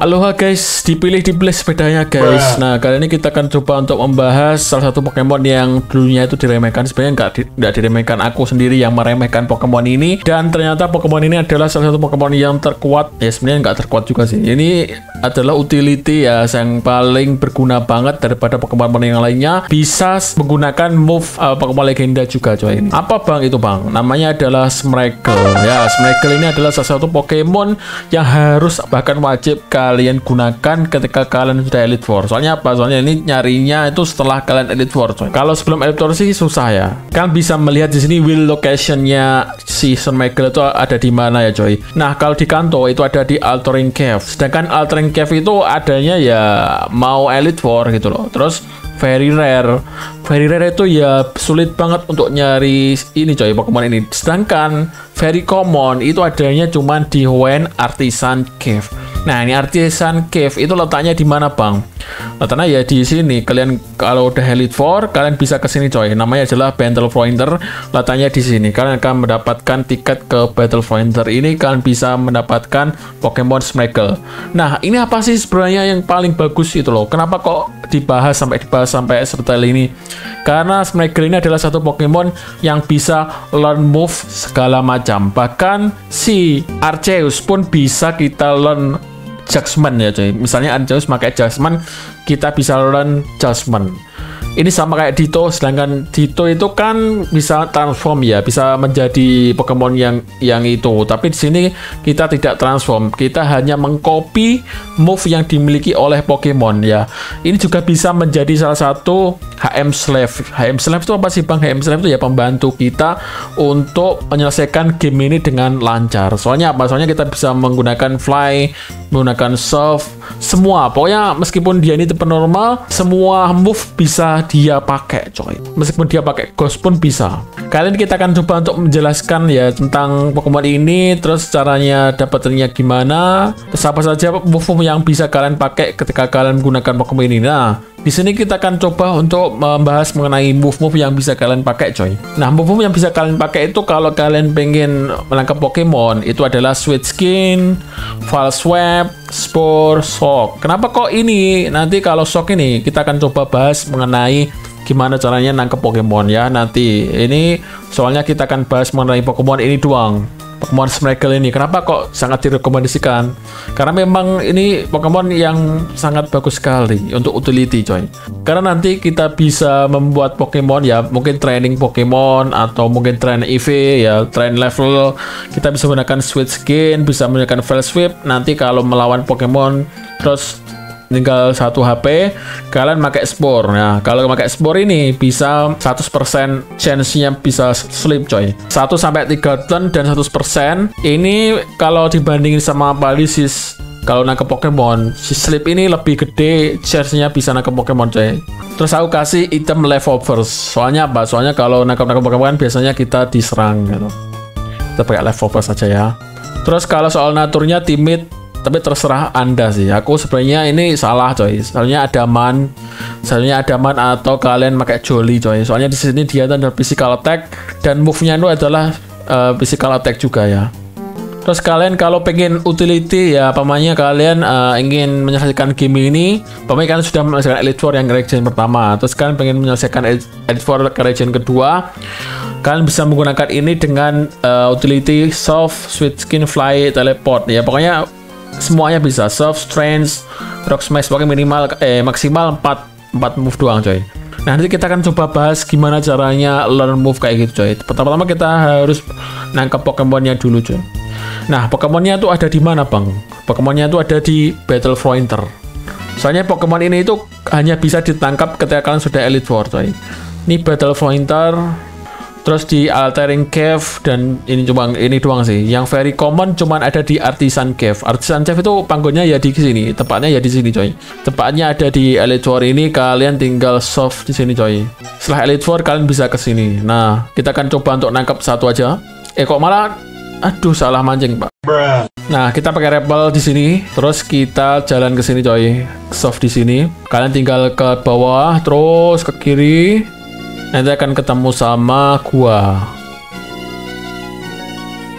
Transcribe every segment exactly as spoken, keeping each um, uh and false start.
Aloha guys, dipilih-dipilih sepedanya guys. Nah, kali ini kita akan coba untuk membahas salah satu Pokemon yang dulunya itu diremehkan. Sebenarnya nggak di, nggak diremehkan, aku sendiri yang meremehkan Pokemon ini. Dan ternyata Pokemon ini adalah salah satu Pokemon yang terkuat. Ya sebenarnya nggak terkuat juga sih. Ini adalah utility ya, yang paling berguna banget daripada Pokemon yang lainnya. Bisa menggunakan move uh, Pokemon legenda juga coy. Ini apa bang itu bang? Namanya adalah Smeargle. Ya, Smeargle ini adalah salah satu Pokemon yang harus bahkan wajib kalian gunakan ketika kalian sudah Elite Four. Soalnya apa? Soalnya ini nyarinya itu setelah kalian Elite Four coy. Kalau sebelum Elite Four sih susah ya. Kalian bisa melihat di sini wheel locationnya si Smeargle itu ada di mana ya coy. Nah, kalau di Kanto itu ada di Altering Cave. Sedangkan Altering Cave itu adanya ya mau Elite Four gitu loh. Terus very rare. Very rare itu ya sulit banget untuk nyari ini coy, Pokemon ini. Sedangkan very common itu adanya cuma di Hoenn Artisan Cave. Nah, ini Artisan Cave itu letaknya di mana, Bang? Letaknya ya di sini. Kalian kalau udah Elite Four, kalian bisa ke sini coy. Namanya adalah Battle Finder. Letaknya di sini. Kalian akan mendapatkan tiket ke Battle Finder ini, kalian bisa mendapatkan Pokemon Smeargle. Nah, ini apa sih sebenarnya yang paling bagus itu loh? Kenapa kok dibahas sampai dibahas sampai sedetail ini? Karena Smeargle ini adalah satu Pokemon yang bisa learn move segala macam. Bahkan si Arceus pun bisa kita learn Judgment ya coy. Misalnya Arceus pakai Judgment, kita bisa learn Judgment. Ini sama kayak Ditto, sedangkan Ditto itu kan bisa transform ya, bisa menjadi Pokemon yang yang itu. Tapi di sini kita tidak transform, kita hanya mengcopy move yang dimiliki oleh Pokemon ya. Ini juga bisa menjadi salah satu H M Slave. H M Slave itu apa sih Bang? H M Slave itu ya pembantu kita untuk menyelesaikan game ini dengan lancar. Soalnya apa? Soalnya kita bisa menggunakan Fly, menggunakan Surf, semua. Pokoknya meskipun dia ini tipe normal, semua move bisa dia pakai coy. Meskipun dia pakai Ghost pun bisa. Kali ini kita akan coba untuk menjelaskan ya tentang Pokemon ini, terus caranya dapetinnya gimana, terus apa saja move yang bisa kalian pakai ketika kalian menggunakan Pokemon ini. Nah, di sini kita akan coba untuk membahas mengenai move-move yang bisa kalian pakai coy. Nah, move-move yang bisa kalian pakai itu kalau kalian pengen menangkap Pokemon itu adalah Sweet Skin, False Swipe, Spore, Shock. Kenapa kok ini? Nanti kalau Shock ini kita akan coba bahas mengenai gimana caranya nangkep Pokemon ya nanti. Ini soalnya kita akan bahas mengenai Pokemon ini doang. Pokemon Smeargle ini kenapa kok sangat direkomendasikan? Karena memang ini Pokemon yang sangat bagus sekali untuk utility coy. Karena nanti kita bisa membuat Pokemon ya, mungkin training Pokemon atau mungkin train E V ya, train level. Kita bisa menggunakan Sweet Skin, bisa menggunakan False Swipe. Nanti kalau melawan Pokemon terus tinggal satu H P, kalian pakai Spore. Nah, kalau pakai Spore ini bisa seratus persen chance-nya bisa sleep coy. satu sampai tiga turn dan seratus persen. Ini kalau dibandingin sama Paralysis, kalau nangkep Pokemon, si sleep ini lebih gede chance-nya bisa nangkep Pokemon coy. Terus aku kasih item leftovers. Soalnya apa? Soalnya kalau nangkep-nangkep Pokemon biasanya kita diserang gitu. Kita pakai leftovers saja ya. Terus kalau soal naturnya timid, tapi terserah Anda sih. Aku sebenarnya ini salah coy. Soalnya ada man, soalnya ada man atau kalian pakai Jolly coy. Soalnya di sini dia ada physical attack dan move-nya itu adalah uh, physical attack juga ya. Terus kalian kalau pengen utility ya, pamannya kalian uh, ingin menyelesaikan game ini, pamannya kalian sudah menyelesaikan Elite Four yang region pertama. Terus kalian pengen menyelesaikan Elite Four ke region kedua, kalian bisa menggunakan ini dengan uh, utility Soft, Sweet Skin, Fly, Teleport ya. Pokoknya semuanya bisa. Surf, Strength, Rock Smash, pokoknya minimal eh maksimal empat move doang coy. Nah, nanti kita akan coba bahas gimana caranya learn move kayak gitu coy. Pertama-tama kita harus nangkap Pokemonnya dulu coy. Nah, Pokemonnya tuh ada di mana bang? Pokemonnya tuh ada di Battle Finder. Soalnya Pokemon ini itu hanya bisa ditangkap ketika kalian sudah Elite Four coy. Ini Battle Finder, terus di Altering Cave, dan ini cuma ini doang sih. Yang very common cuman ada di Artisan Cave. Artisan Cave itu panggonnya ya di sini, tepatnya ya di sini coy. Tepatnya ada di Elite Four ini, kalian tinggal soft di sini coy. Setelah Elite Four kalian bisa ke sini. Nah, kita akan coba untuk nangkap satu aja. Eh kok malah aduh salah mancing, Pak. Bruh. Nah, kita pakai Repel di sini, terus kita jalan ke sini coy. Soft di sini. Kalian tinggal ke bawah, terus ke kiri. Nanti akan ketemu sama gua.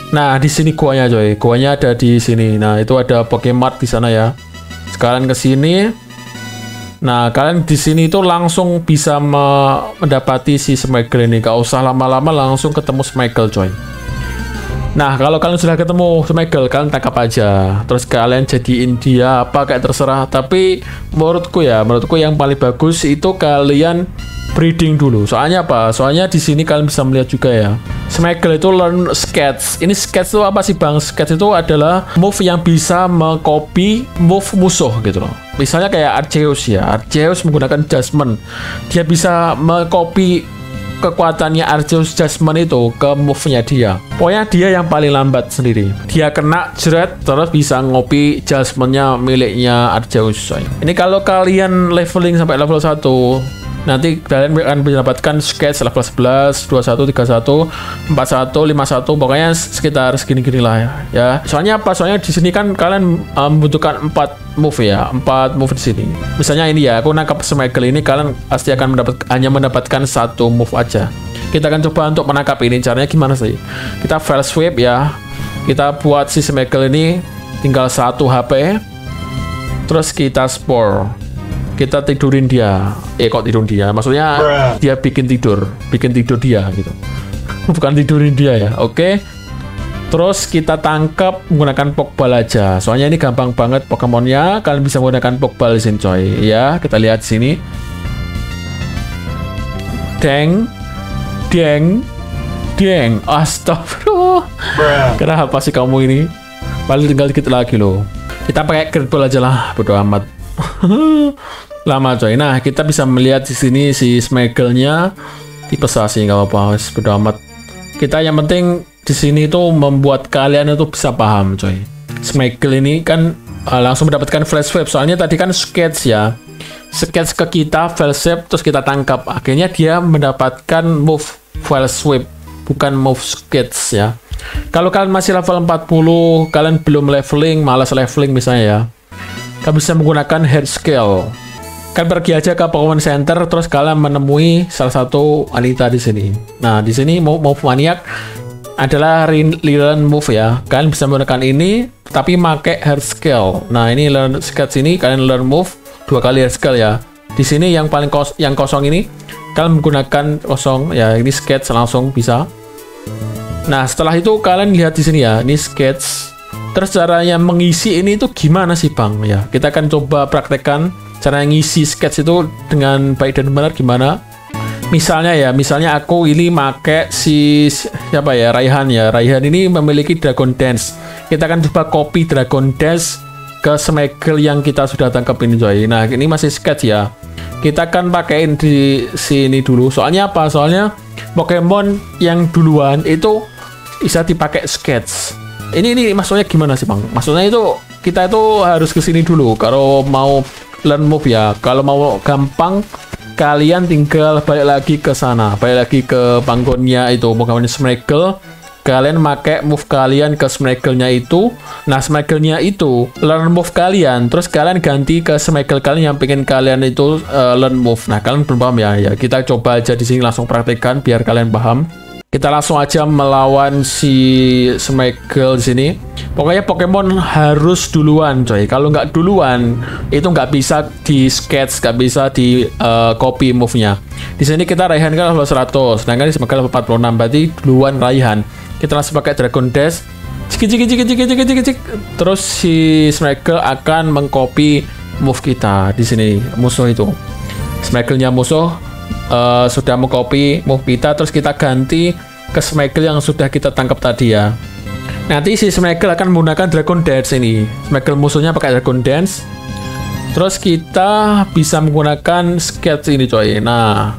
Nah, di sini guanya coy. Guanya ada di sini. Nah, itu ada Pokemart di sana ya. Sekarang ke sini. Nah, kalian di sini itu langsung bisa me mendapati si Smeagol ini. Gak usah lama-lama langsung ketemu Smeagol coy. Nah, kalau kalian sudah ketemu Smeagol, kalian tangkap aja. Terus kalian jadiin dia apa kayak terserah. Tapi menurutku ya, menurutku yang paling bagus itu kalian breeding dulu. Soalnya apa? Soalnya di sini kalian bisa melihat juga ya. Smeagol itu learn sketch. Ini sketch itu apa sih bang? Sketch itu adalah move yang bisa mengcopy move musuh gitu loh. Misalnya kayak Arceus ya. Arceus menggunakan Adjustment. Dia bisa mengcopy kekuatannya Arceus Adjustment itu ke move-nya dia. Pokoknya dia yang paling lambat sendiri. Dia kena jeret terus bisa ngopi Adjustment-nya miliknya Arceus. Ini kalau kalian leveling sampai level satu, nanti kalian akan mendapatkan sketch level sebelas, dua puluh satu, tiga puluh satu, empat puluh satu, lima puluh satu, pokoknya sekitar segini-gini lah ya. ya. Soalnya apa? Soalnya di sini kan kalian um, membutuhkan empat move ya, empat move di sini. Misalnya ini ya, aku nangkap Smeagol ini, kalian pasti akan mendapat hanya mendapatkan satu move aja. Kita akan coba untuk menangkap ini. Caranya gimana sih? Kita file sweep ya. Kita buat si Smeagol ini tinggal satu H P. Terus kita spore. Kita tidurin dia. Eh kok tidurin dia? Maksudnya Bruh. dia bikin tidur, bikin tidur dia gitu. Bukan tidurin dia ya. Oke. Okay? Terus kita tangkap menggunakan Pokeball aja. Soalnya ini gampang banget Pokemonnya. Kalian bisa menggunakan Pokeball di sini coy. Ya, kita lihat sini. Deng, deng, deng. Astagfirullah. Bruh. Kenapa sih kamu ini? Paling tinggal dikit lagi loh. Kita pakai Great Ball aja lah. Bodo amat. Lama coy. Nah, kita bisa melihat di sini si Smeagol-nya tipe sasi, nggak apa-apa, bodo amat. Kita yang penting di sini itu membuat kalian itu bisa paham coy. Smeagol ini kan uh, langsung mendapatkan flash wave. Soalnya tadi kan sketch ya. Sketch ke kita, flash wave, terus kita tangkap. Akhirnya dia mendapatkan move flash wave, bukan move sketch ya. Kalau kalian masih level empat puluh, kalian belum leveling, malas leveling misalnya ya, kalian bisa menggunakan head scale. Kalian pergi aja ke Pokemon Center, terus kalian menemui salah satu wanita di sini. Nah, di sini move, move maniac adalah learn move ya. Kalian bisa menggunakan ini, tapi pakai hair scale. Nah, ini learn sketch ini, kalian learn move dua kali hair scale ya. Di sini yang paling kos yang kosong ini, kalian menggunakan kosong ya. Ini sketch langsung bisa. Nah, setelah itu kalian lihat di sini ya. Ini sketch. Terus caranya mengisi ini itu gimana sih bang? Ya, kita akan coba praktekkan cara ngisi sketch itu dengan baik dan benar gimana. Misalnya ya, misalnya aku ini make si siapa ya, Raihan ya. Raihan ini memiliki Dragon Dance. Kita akan coba copy Dragon Dance ke Smeagol yang kita sudah tangkap ini coy. Nah, ini masih sketch ya. Kita akan pakaiin di sini dulu. Soalnya apa? Soalnya Pokemon yang duluan itu bisa dipakai sketch. Ini ini maksudnya gimana sih bang? Maksudnya itu kita itu harus ke sini dulu kalau mau learn move ya. Kalau mau gampang, kalian tinggal balik lagi ke sana, balik lagi ke panggonnya itu Pokemon Smeagol. Kalian pakai move kalian ke Smeagol-nya itu. Nah, Smeagol-nya itu learn move kalian, terus kalian ganti ke Smeagol kalian yang pengen kalian itu uh, learn move. Nah, kalian belum paham ya? Ya, kita coba aja di sini langsung praktekkan biar kalian paham. Kita langsung aja melawan si Smeagol di sini. Pokoknya Pokemon harus duluan, coy. Kalau nggak duluan, itu nggak bisa di sketch, nggak bisa di uh, copy move-nya. Di sini kita Raihan kan level seratus, sedangkan di Smeagol level empat puluh enam, berarti duluan Raihan. Kita langsung pakai Dragon Dash. Cik cik cik cik cik cik cik cik. Terus si Smeagol akan mengcopy move kita di sini, musuh itu. Smeagol-nya musuh uh, sudah mengcopy move kita, terus kita ganti ke Smeagol yang sudah kita tangkap tadi ya. Nanti si Smeagol akan menggunakan Dragon Dance ini. Smeagol musuhnya pakai Dragon Dance. Terus kita bisa menggunakan sketch ini coy. Nah,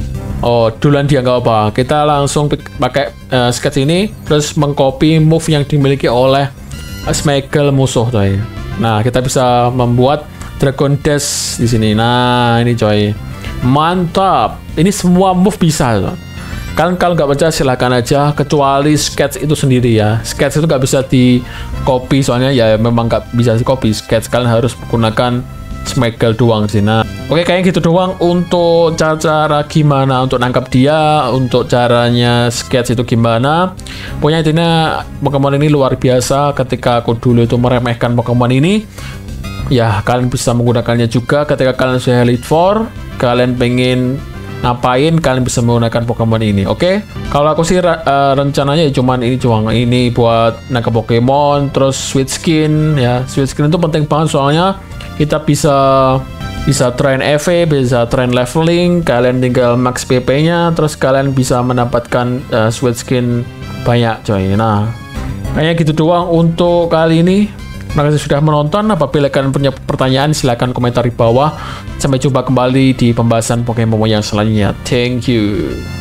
oh duluan dia nggak apa. Kita langsung pakai uh, sketch ini, terus mengcopy move yang dimiliki oleh Smeagol musuh coy. Nah, kita bisa membuat Dragon Dash di sini. Nah, ini coy. Mantap. Ini semua move bisa coy. Kalian kalau nggak percaya silahkan aja, kecuali sketch itu sendiri ya. Sketch itu nggak bisa di copy, soalnya ya memang nggak bisa di copy. Sketch kalian harus menggunakan Smeagol doang sih. Nah, oke, kayaknya gitu doang untuk cara-cara gimana untuk nangkap dia, untuk caranya sketch itu gimana. Pokoknya intinya Pokemon ini luar biasa. Ketika aku dulu itu meremehkan Pokemon ini, ya kalian bisa menggunakannya juga. Ketika kalian sudah Elite Four, kalian pengen ngapain, kalian bisa menggunakan Pokemon ini. Oke, okay? Kalau aku sih uh, rencananya ya cuman ini cuman ini buat nangkap Pokemon, terus Sweet Skin ya. Sweet Skin itu penting banget soalnya kita bisa bisa train E V, bisa train leveling. Kalian tinggal max P P-nya, terus kalian bisa mendapatkan uh, Sweet Skin banyak, coy. Nah, kayaknya gitu doang untuk kali ini. Terima kasih sudah menonton. Apabila kalian punya pertanyaan, silahkan komentar di bawah. Sampai jumpa kembali di pembahasan Pokemon yang selanjutnya. Thank you.